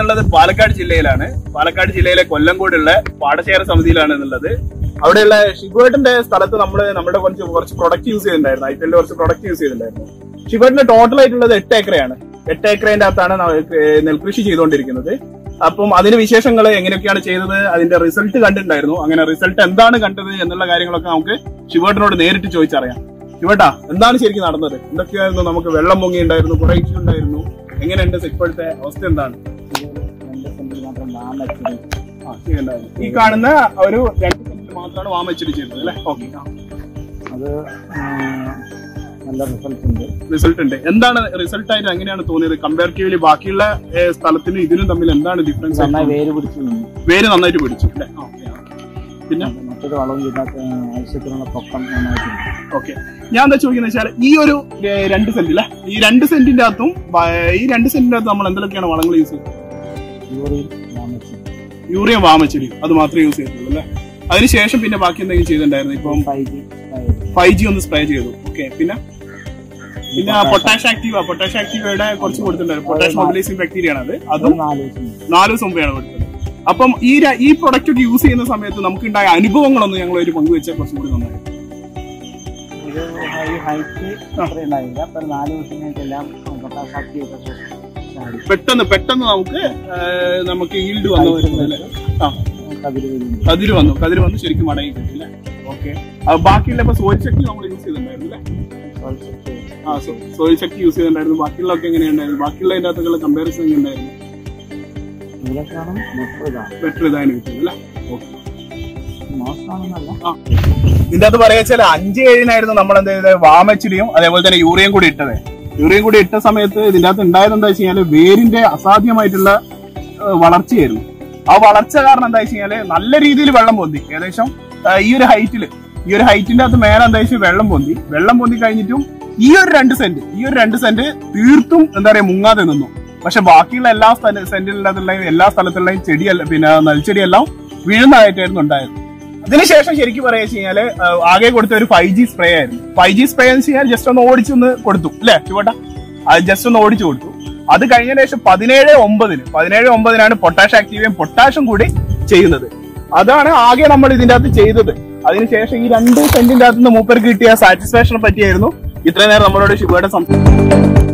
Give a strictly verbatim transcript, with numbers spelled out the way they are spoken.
ഉള്ളത് പാലക്കാട് ജില്ലയിലാണ്. പാലക്കാട് ജില്ലയിലെ കൊല്ലംകോടുള്ള പാടശേഖര സമിതിയിലാണ് എന്നുള്ളത്. അവിടെയുള്ള ഷിബുവേട്ടന്റെ സ്ഥലത്ത് നമ്മള് നമ്മുടെ കുറച്ച് കുറച്ച് പ്രൊഡക്റ്റ് യൂസ് ചെയ്തിട്ടുണ്ടായിരുന്നു. ഐ പി എല്ലിന്റെ കുറച്ച് പ്രൊഡക്റ്റ് യൂസ് ചെയ്തിട്ടുണ്ടായിരുന്നു. ഷിബുവേട്ടന്റെ ടോട്ടൽ ആയിട്ടുള്ളത് എട്ട് ഏക്കറയാണ്. എട്ട് ഏക്കറിന്റെ അകത്താണ് നെൽകൃഷി ചെയ്തുകൊണ്ടിരിക്കുന്നത്. അപ്പം അതിന് വിശേഷങ്ങൾ എങ്ങനെയൊക്കെയാണ് ചെയ്തത്, അതിന്റെ റിസൾട്ട് കണ്ടിട്ടുണ്ടായിരുന്നു. അങ്ങനെ റിസൾട്ട് എന്താണ് കണ്ടത് എന്നുള്ള കാര്യങ്ങളൊക്കെ നമുക്ക് ഷിബുവേട്ടനോട് നേരിട്ട് ചോദിച്ചറിയാം. ഷിബുവേട്ടാ, എന്താണ് ശരിക്കും നടന്നത്? എന്തൊക്കെയായിരുന്നു? നമുക്ക് വെള്ളം പൊങ്ങി ഉണ്ടായിരുന്നു, കുറെ ഇഷ്യൂ ഉണ്ടായിരുന്നു. എങ്ങനെയുണ്ട് ഇപ്പോഴത്തെ അവസ്ഥ? എന്താണ് ഈ കാണുന്ന ഒരു രണ്ട് സെന്റിൽ മാത്രമാണ് വാം വെച്ചിട്ട് ചെയ്തത് അല്ലെ? ഓക്കെ, അത് നല്ല റിസൾട്ട് ഉണ്ട്. റിസൾട്ട് ഉണ്ട്. എന്താണ് റിസൾട്ട് ആയിട്ട് എങ്ങനെയാണ് തോന്നിയത്? കമ്പാരിറ്റീവ്ലി ബാക്കിയുള്ള സ്ഥലത്തിനും ഇതിനും തമ്മിൽ എന്താണ് ഡിഫറൻസ്? വേര് പിടിച്ചു, വേര് നന്നായിട്ട് പിടിച്ചു അല്ലെ? പിന്നെ മറ്റൊരു വളവും ഇതിനകത്ത് ആവശ്യത്തിനുള്ള പൊക്കം നന്നായിട്ടുണ്ട്. ഓക്കെ, ഞാൻ എന്താ ചോദിക്കുന്നത് വെച്ചാൽ ഈ ഒരു രണ്ട് സെന്റ് അല്ലെ, ഈ രണ്ട് സെന്റിന്റെ അകത്തും ഈ രണ്ട് സെന്റിന്റെ അകത്ത് നമ്മൾ എന്തൊക്കെയാണ് വളങ്ങൾ യൂസ് ചെയ്തത്? യൂറിയ വാമച്ചെടി അത് മാത്രമേ യൂസ് ചെയ്തിട്ടുള്ളൂ അല്ലെ? അതിനുശേഷം പിന്നെ ബാക്കി എന്തെങ്കിലും ചെയ്തിട്ടുണ്ടായിരുന്നു? ഇപ്പം ഫൈവ് ജി ഒന്ന് സ്പ്രേ ചെയ്തു. ഓക്കെ, പിന്നെ പിന്നെ പൊട്ടാഷ് ആക്റ്റീവ പൊട്ടാഷ് ആക്റ്റീവയുടെ കുറച്ച് കൊടുത്തിട്ടുണ്ടായിരുന്നു. പൊട്ടാഷ് മൊബിലൈസിംഗ് ബാക്ടീരിയ ആണ് അത്. അതും നാല് ദിവസം മുമ്പെയാണ് കൊടുത്തത്. അപ്പം ഈ ഈ പ്രൊഡക്റ്റ് ഒക്കെ യൂസ് ചെയ്യുന്ന സമയത്ത് നമുക്ക് ഉണ്ടായ അനുഭവങ്ങളൊന്നും ഞങ്ങൾ ഒരു പങ്കുവെച്ചാൽ കുറച്ചും കൂടി നന്നായി. പെട്ടെന്ന് പെട്ടെന്ന് നമുക്ക് നമുക്ക് ഈൽഡ് വന്നു വരുന്നത്. ആ, കതിര് വന്നു കതിര് വന്ന് ശരിക്കും മടങ്ങി കിട്ടില്ല. ഓക്കെ, ബാക്കിയുള്ള ഇപ്പൊ സോയിൽ ശക്തി നമ്മൾ യൂസ് ചെയ്തിട്ടുണ്ടായിരുന്നു അല്ലേ? ആ, സോയിൽ ശക്തി യൂസ് ചെയ്തിട്ടുണ്ടായിരുന്നു. ബാക്കിയുള്ളതൊക്കെ എങ്ങനെയുണ്ടായിരുന്നു? ബാക്കിയുള്ള അതിന്റെ അകത്തുള്ള കമ്പാരിസൺ എങ്ങനെ ഉണ്ടായിരുന്നു? ബെറ്റർ ഇതാണ് കിട്ടുന്നത് അല്ലേ? ഇതിന്റെ അകത്ത് പറയാ വെച്ചാൽ അഞ്ച് ഏഴിനായിരുന്നു നമ്മൾ എന്ത് ചെയ്തത്? വാമച്ചിടിയും അതേപോലെ തന്നെ യൂറിയയും കൂടി ഇട്ടത്. യൂറിയയും കൂടി ഇട്ട സമയത്ത് ഇതിന്റെ അകത്ത് ഉണ്ടായത് എന്താ വെച്ച് കഴിഞ്ഞാല് വേരിന്റെ അസാധ്യമായിട്ടുള്ള വളർച്ചയായിരുന്നു. ആ വളർച്ച കാരണം എന്താ വെച്ച് കഴിഞ്ഞാല് നല്ല രീതിയിൽ വെള്ളം പൊന്തി. ഏകദേശം ഈ ഒരു ഹൈറ്റില് ഈ ഒരു ഹൈറ്റിന്റെ അകത്ത് മേലെ എന്താ വെച്ചാൽ വെള്ളം പൊന്തി. വെള്ളം പൊന്തി കഴിഞ്ഞിട്ടും ഈ ഒരു രണ്ട് സെന്റ് ഈ ഒരു രണ്ട് സെന്റ് തീർത്തും എന്താ പറയാ മുങ്ങാതെ നിന്നു. പക്ഷെ ബാക്കിയുള്ള എല്ലാ സെന്റിലുള്ള എല്ലാ സ്ഥലത്തുള്ളയും ചെടിയല്ല പിന്നെ നെൽച്ചെടിയെല്ലാം വീഴുന്നതായിട്ടായിരുന്നു ഉണ്ടായത്. അതിനുശേഷം ശരിക്കും പറയാ വെച്ച് കഴിഞ്ഞാല് ആകെ കൊടുത്ത ഒരു ഫൈവ് ജി സ്പ്രേ ആയിരുന്നു. ഫൈവ് ജി സ്പ്രേ എന്ന് വെച്ച് കഴിഞ്ഞാൽ ജസ്റ്റ് ഒന്ന് ഓടിച്ചൊന്ന് കൊടുത്തു അല്ലെ ചുവട്ട? അത് ജസ്റ്റ് ഒന്ന് ഓടിച്ചു കൊടുത്തു. അത് കഴിഞ്ഞതിന് ശേഷം പതിനേഴ് ഒമ്പതിന് പതിനേഴ് ഒമ്പതിനാണ് പൊട്ടാഷ് ആക്റ്റീവയും പൊട്ടാഷും കൂടി ചെയ്യുന്നത്. അതാണ് ആകെ നമ്മൾ ഇതിന്റെ അകത്ത് ചെയ്തത്. അതിനുശേഷം ഈ രണ്ട് സെന്റിന്റെ അകത്ത് നിന്ന് മൂപ്പർക്ക് കിട്ടിയ സാറ്റിസ്ഫാക്ഷനെ പറ്റിയായിരുന്നു ഇത്രയും നേരം നമ്മളോട് ഷിബുവേട്ടൻ സംസാരിച്ചു.